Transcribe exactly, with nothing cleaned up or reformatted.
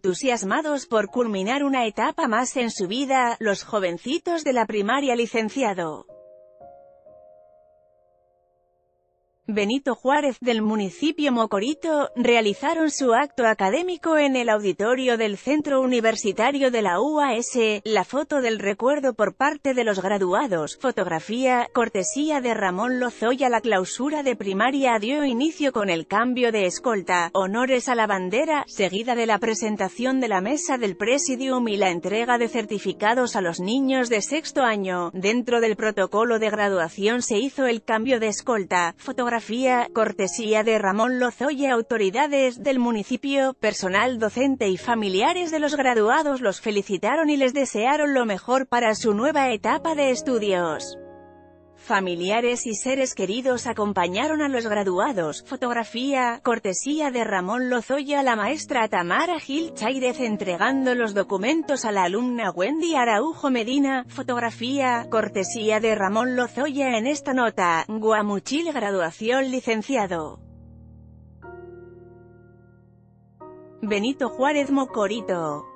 entusiasmados por culminar una etapa más en su vida, los jovencitos de la primaria licenciado Benito Juárez, del municipio Mocorito, realizaron su acto académico en el auditorio del Centro Universitario de la U A S. La foto del recuerdo por parte de los graduados, fotografía, cortesía de Ramón Lozoya. La clausura de primaria dio inicio con el cambio de escolta, honores a la bandera, seguida de la presentación de la mesa del Presidium y la entrega de certificados a los niños de sexto año. Dentro del protocolo de graduación se hizo el cambio de escolta, fotografía, cortesía de Ramón Lozoya. Autoridades del municipio, personal docente y familiares de los graduados los felicitaron y les desearon lo mejor para su nueva etapa de estudios. Familiares y seres queridos acompañaron a los graduados. Fotografía, cortesía de Ramón Lozoya. La maestra Tamara Gil Cháirez entregando los documentos a la alumna Wendy Araujo Medina. Fotografía, cortesía de Ramón Lozoya. En esta nota, Guamuchil graduación licenciado Benito Juárez Mocorito.